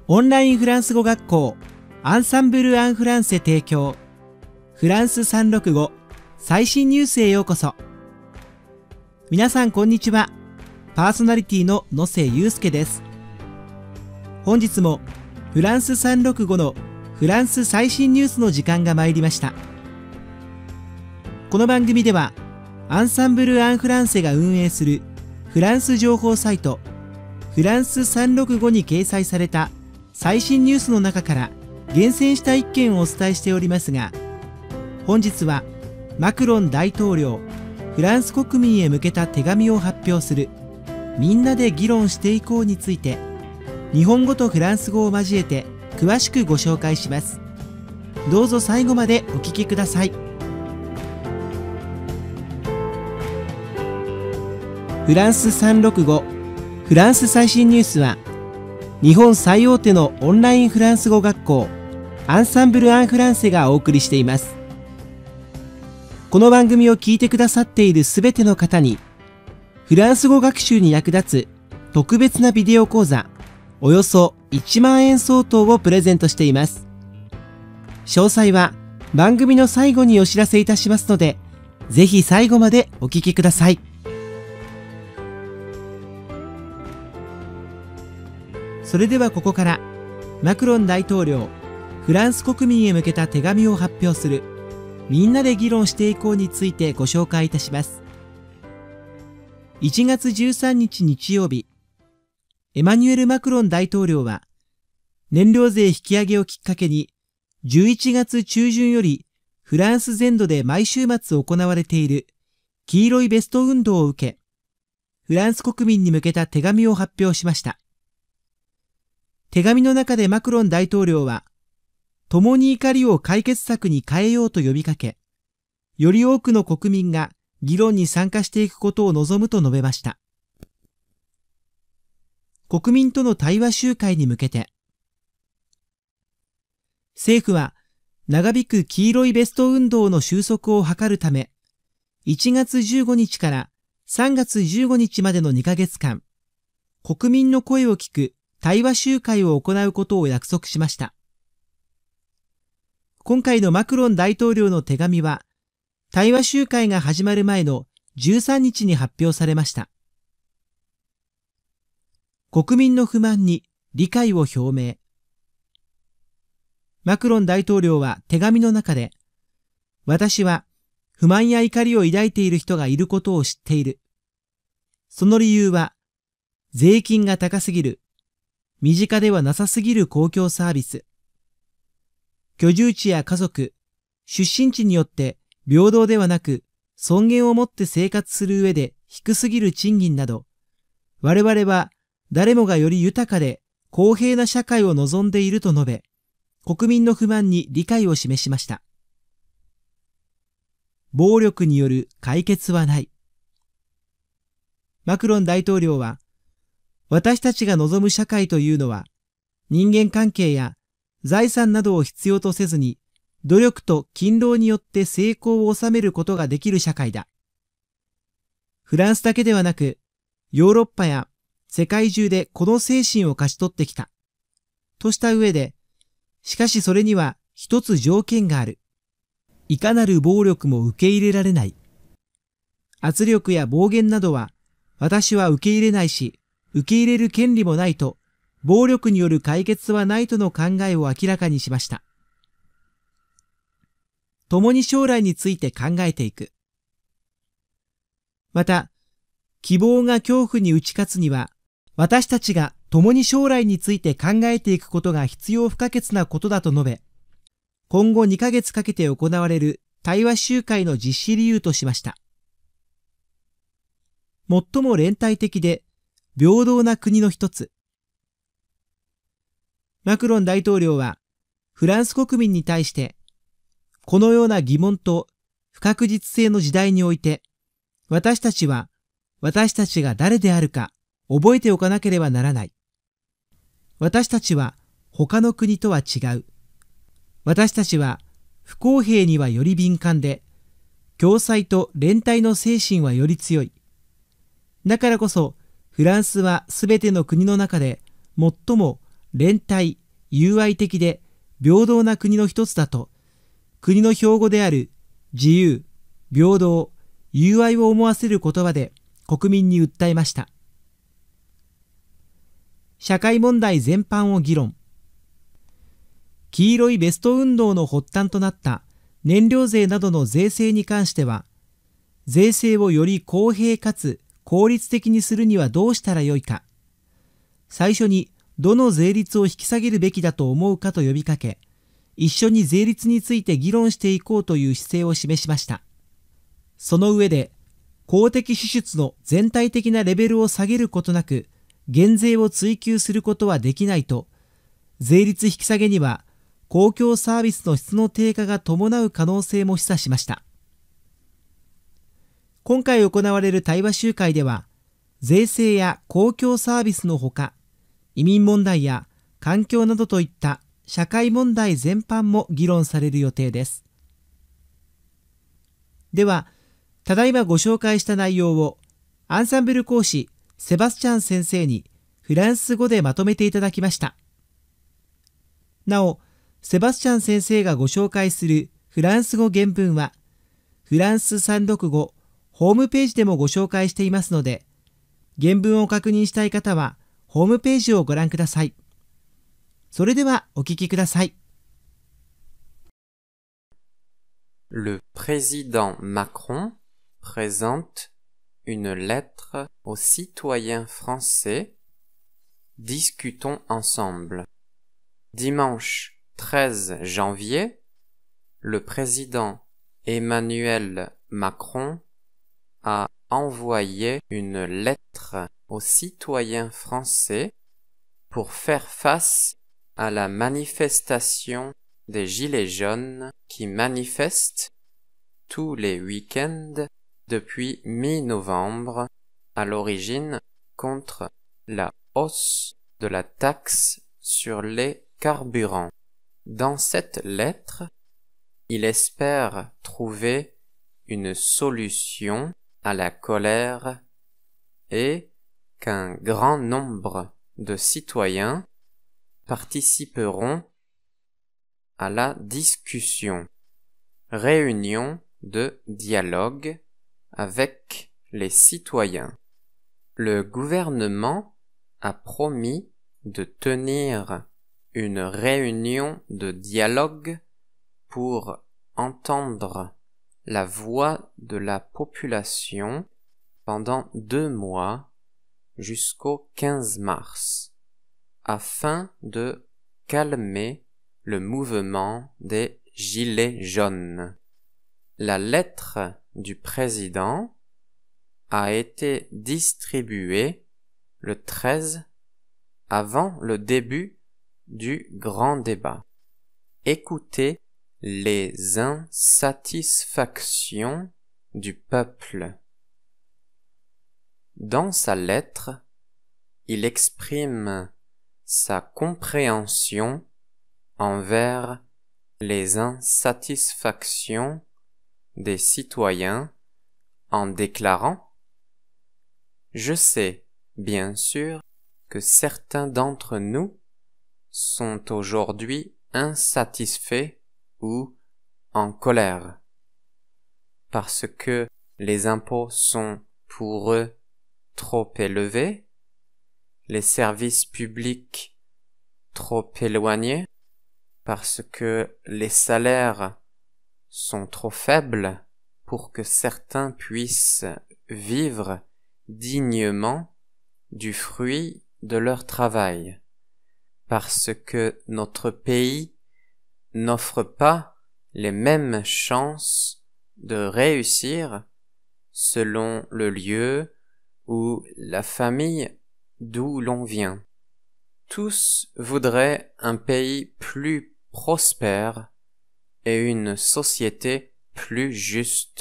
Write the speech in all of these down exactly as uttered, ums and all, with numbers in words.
オンラインフランス語学校アンサンブル・アン・フランセ提供フランスさんろくご最新ニュースへようこそ。皆さんこんにちは。パーソナリティの野瀬祐介です。本日もフランスさんろくごのフランス最新ニュースの時間が参りました。この番組ではアンサンブル・アン・フランセが運営するフランス情報サイトフランスさんろくごに掲載された最新ニュースの中から厳選した一件をお伝えしておりますが、本日はマクロン大統領フランス国民へ向けた手紙を発表するみんなで議論していこうについて日本語とフランス語を交えて詳しくご紹介します。どうぞ最後までお聞きください。フランスさんろくごフランス最新ニュースは日本最大手のオンラインフランス語学校アンサンブル・アン・フランセがお送りしています。この番組を聞いてくださっているすべての方にフランス語学習に役立つ特別なビデオ講座およそいちまんえん相当をプレゼントしています。詳細は番組の最後にお知らせいたしますので、ぜひ最後までお聞きください。それではここからマクロン大統領フランス国民へ向けた手紙を発表するみんなで議論していこうについてご紹介いたします。いちがつじゅうさんにち日曜日、エマニュエル・マクロン大統領は燃料税引き上げをきっかけにじゅういちがつちゅうじゅんよりフランス全土で毎週末行われている黄色いベスト運動を受け、フランス国民に向けた手紙を発表しました。手紙の中でマクロン大統領は、共に怒りを解決策に変えようと呼びかけ、より多くの国民が議論に参加していくことを望むと述べました。国民との対話集会に向けて、政府は長引く黄色いベスト運動の収束を図るため、いちがつじゅうごにちからさんがつじゅうごにちまでのにかげつかん、国民の声を聞く対話集会を行うことを約束しました。今回のマクロン大統領の手紙は、対話集会が始まる前のじゅうさんにちに発表されました。国民の不満に理解を表明。マクロン大統領は手紙の中で、私は不満や怒りを抱いている人がいることを知っている。その理由は、税金が高すぎる。身近ではなさすぎる公共サービス。居住地や家族、出身地によって平等ではなく尊厳を持って生活する上で低すぎる賃金など、我々は誰もがより豊かで公平な社会を望んでいると述べ、国民の不満に理解を示しました。暴力による解決はない。マクロン大統領は、私たちが望む社会というのは、人間関係や財産などを必要とせずに、努力と勤労によって成功を収めることができる社会だ。フランスだけではなく、ヨーロッパや世界中でこの精神を勝ち取ってきた。とした上で、しかしそれには一つ条件がある。いかなる暴力も受け入れられない。圧力や暴言などは、私は受け入れないし、受け入れる権利もないと、暴力による解決はないとの考えを明らかにしました。共に将来について考えていく。また、希望が恐怖に打ち勝つには、私たちが共に将来について考えていくことが必要不可欠なことだと述べ、今後にかげつかけて行われる対話集会の実施理由としました。最も連帯的で、平等な国の一つ。マクロン大統領はフランス国民に対して、このような疑問と不確実性の時代において、私たちは私たちが誰であるか覚えておかなければならない。私たちは他の国とは違う。私たちは不公平にはより敏感で、共済と連帯の精神はより強い。だからこそ、フランスはすべての国の中で最も連帯、友愛的で平等な国の一つだと、国の標語である自由、平等、友愛を思わせる言葉で国民に訴えました。社会問題全般を議論。黄色いベスト運動の発端となった燃料税などの税制に関しては、税制をより公平かつ効率的にするにはどうしたらよいか、最初にどの税率を引き下げるべきだと思うかと呼びかけ、一緒に税率について議論していこうという姿勢を示しました。その上で、公的支出の全体的なレベルを下げることなく、減税を追求することはできないと、税率引き下げには公共サービスの質の低下が伴う可能性も示唆しました。今回行われる対話集会では、税制や公共サービスのほか、移民問題や環境などといった社会問題全般も議論される予定です。では、ただいまご紹介した内容を、アンサンブル講師セバスチャン先生にフランス語でまとめていただきました。なお、セバスチャン先生がご紹介するフランス語原文は、フランスさんろくごホームページでもご紹介していますので、原文を確認したい方は、ホームページをご覧ください。それではお聞きください。 Le président Macron présente une lettre aux citoyens français. Discutons ensemble. Dimanche treize janvier, le président Emmanuel Macron a envoyé une lettre aux citoyens français pour faire face à la manifestation des Gilets jaunes qui manifestent tous les week-ends depuis mi-novembre à l'origine contre la hausse de la taxe sur les carburants. Dans cette lettre, il espère trouver une solution à la colère et qu'un grand nombre de citoyens participeront à la discussion. Réunion de dialogue avec les citoyens. Le gouvernement a promis de tenir une réunion de dialogue pour entendre la voix de la population pendant deux mois jusqu'au quinze mars, afin de calmer le mouvement des Gilets jaunes. La lettre du président a été distribuée le treize avant le début du grand débat. Écoutez les insatisfactions du peuple. Dans sa lettre, il exprime sa compréhension envers les insatisfactions des citoyens en déclarant « Je sais, bien sûr, que certains d'entre nous sont aujourd'hui insatisfaits ou en colère, parce que les impôts sont pour eux trop élevés, les services publics trop éloignés, parce que les salaires sont trop faibles pour que certains puissent vivre dignement du fruit de leur travail, parce que notre pays n'offre pas les mêmes chances de réussir selon le lieu ou la famille d'où l'on vient. Tous voudraient un pays plus prospère et une société plus juste.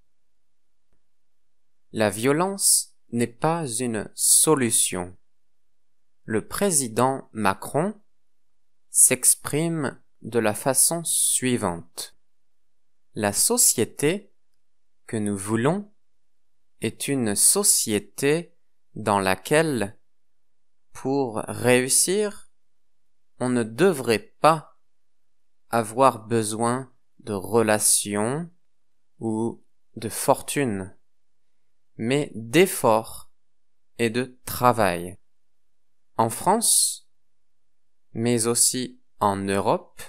La violence n'est pas une solution. Le président Macron s'exprime de la façon suivante. La société que nous voulons est une société dans laquelle, pour réussir, on ne devrait pas avoir besoin de relations ou de fortune, mais d'efforts et de travail. En France, mais aussi en Europe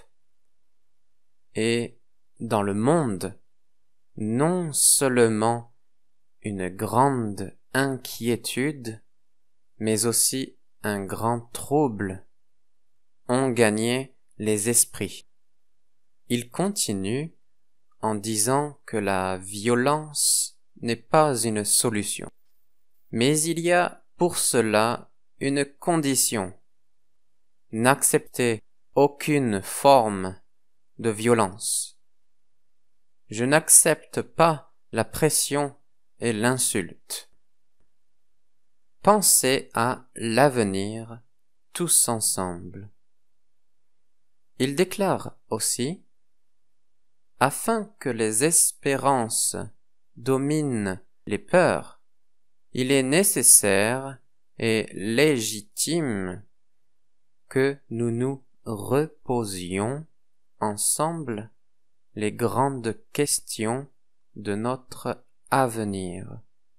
et dans le monde, non seulement une grande inquiétude, mais aussi un grand trouble ont gagné les esprits. Il continue en disant que la violence n'est pas une solution, mais il y a pour cela une condition: n'accepter aucune forme de violence. Je n'accepte pas la pression et l'insulte. Pensez à l'avenir tous ensemble. Il déclare aussi: afin que les espérances dominent les peurs, il est nécessaire et légitime que nous nous reposions ensemble les grandes questions de notre avenir.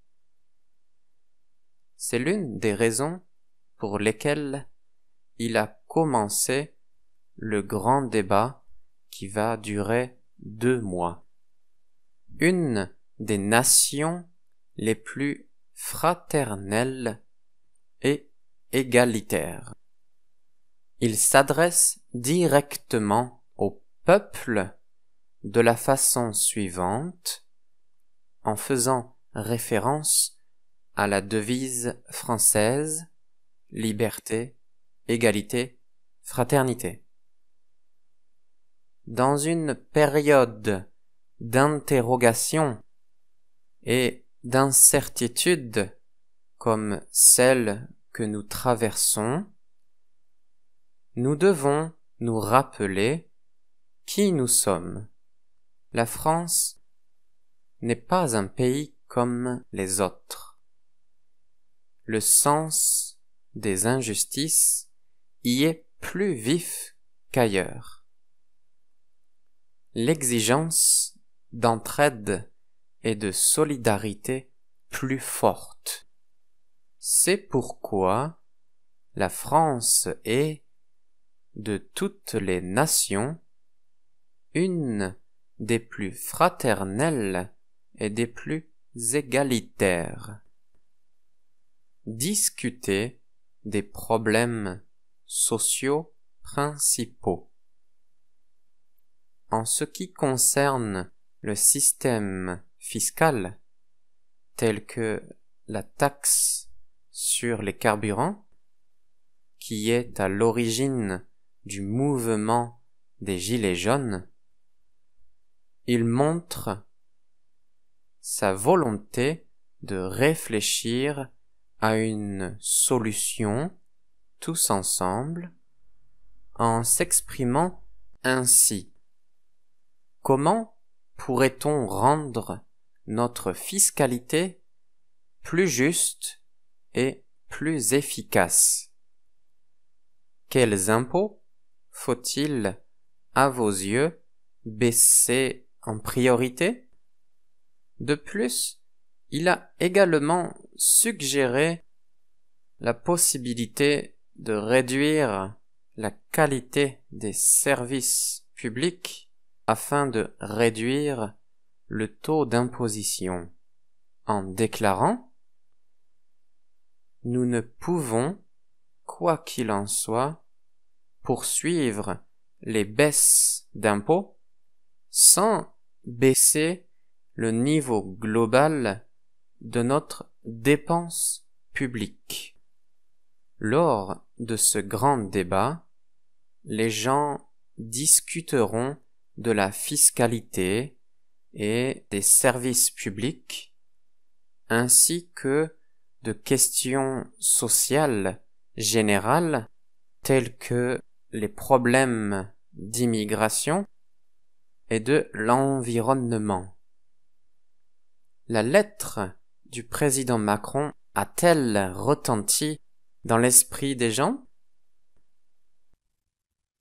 C'est l'une des raisons pour lesquelles il a commencé le grand débat qui va durer deux mois. Une des nations les plus fraternelles et égalitaires. Il s'adresse directement au peuple de la façon suivante, en faisant référence à la devise française: liberté, égalité, fraternité. Dans une période d'interrogation et d'incertitude comme celle que nous traversons, nous devons nous rappeler qui nous sommes. La France n'est pas un pays comme les autres. Le sens des injustices y est plus vif qu'ailleurs. L'exigence d'entraide et de solidarité plus forte. C'est pourquoi la France est, de toutes les nations, une des plus fraternelles et des plus égalitaires. Discuter des problèmes sociaux principaux. En ce qui concerne le système fiscal, tel que la taxe sur les carburants, qui est à l'origine du mouvement des Gilets jaunes, il montre sa volonté de réfléchir à une solution tous ensemble en s'exprimant ainsi: comment pourrait-on rendre notre fiscalité plus juste et plus efficace? Quels impôts faut-il, à vos yeux, baisser en priorité? De plus, il a également suggéré la possibilité de réduire la qualité des services publics afin de réduire le taux d'imposition, en déclarant: nous ne pouvons, quoi qu'il en soit, poursuivre les baisses d'impôts sans baisser le niveau global de notre dépense publique. Lors de ce grand débat, les gens discuteront de la fiscalité et des services publics, ainsi que de questions sociales générales telles que les problèmes d'immigration et de l'environnement. La lettre du président Macron a-t-elle retenti dans l'esprit des gens?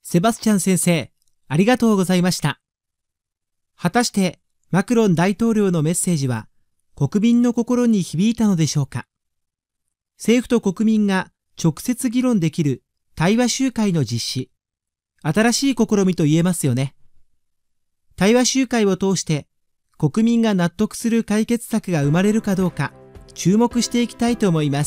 セバスチャン先生、ありがとうございました。果たしてマクロン大統領のメッセージは国民の心に響いたのでしょうか。政府と国民が直接議論できる対話集会の実施、新しい試みと言えますよね。対話集会を通して国民が納得する解決策が生まれるかどうか注目していきたいと思います。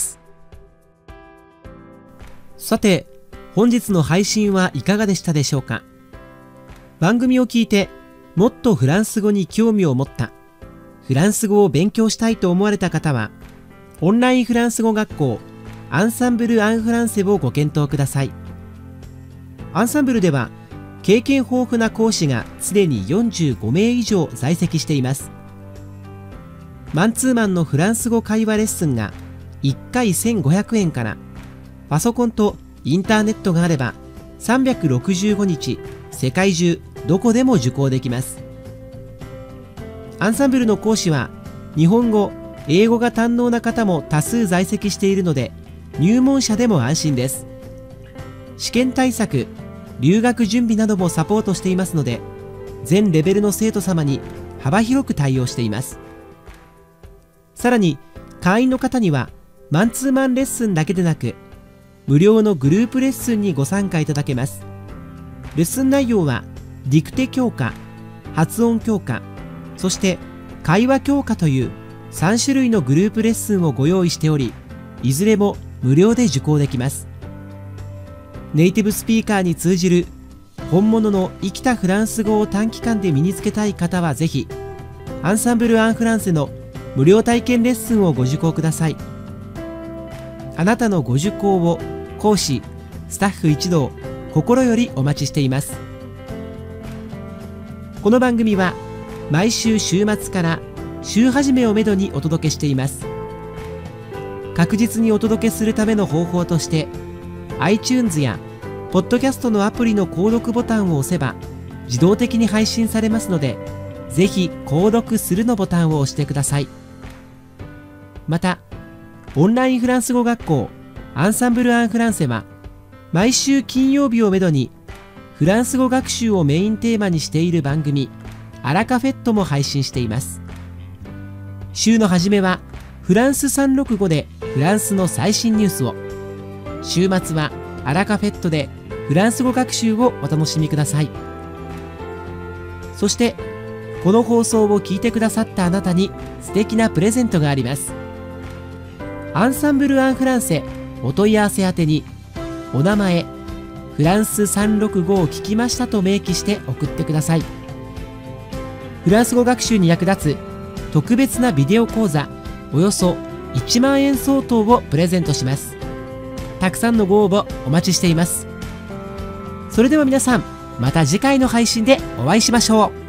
さて、本日の配信はいかがでしたでしょうか。番組を聞いてもっとフランス語に興味を持った、フランス語を勉強したいと思われた方は、オンラインフランス語学校アンサンブル・アン・フランセをご検討ください。アンサンブルでは経験豊富な講師がすでによんじゅうごめい以上在籍しています。マンツーマンのフランス語会話レッスンがいっかいせんごひゃくえんから、パソコンとインターネットがあればさんびゃくろくじゅうごにち世界中どこでも受講できます。アンサンブルの講師は日本語、英語が堪能な方も多数在籍しているので、入門者でも安心です。試験対策、留学準備などもサポートしていますので、全レベルの生徒様に幅広く対応しています。さらに会員の方にはマンツーマンレッスンだけでなく、無料のグループレッスンにご参加いただけます。レッスン内容はディクテ強化、発音強化、そして会話強化というさんしゅるいのグループレッスンをご用意しており、いずれも無料で受講できます。ネイティブスピーカーに通じる本物の生きたフランス語を短期間で身につけたい方はぜひ、アンサンブル・アン・フランセの無料体験レッスンをご受講ください。あなたのご受講を講師、スタッフ一同心よりお待ちしています。この番組は毎週週末から週始めをめどにお届けしています。確実にお届けするための方法として、 iTunes やポッドキャストのアプリの購読ボタンを押せば自動的に配信されますので、ぜひ購読するのボタンを押してください。またオンラインフランス語学校アンサンブル・アン・フランセは毎週金曜日をめどにフランス語学習をメインテーマにしている番組アラカフェットも配信しています。週の初めはフランスさんろくごでフランスの最新ニュースを、週末はアラカフェットでフランス語学習をお楽しみください。そしてこの放送を聞いてくださったあなたに素敵なプレゼントがあります。アンサンブル・アン・フランセお問い合わせ宛てに、お名前、フランスさんろくごを聞きましたと明記して送ってください。フランス語学習に役立つ特別なビデオ講座およそいちまんえん相当をプレゼントします。たくさんのご応募お待ちしています。それでは皆さん、また次回の配信でお会いしましょう。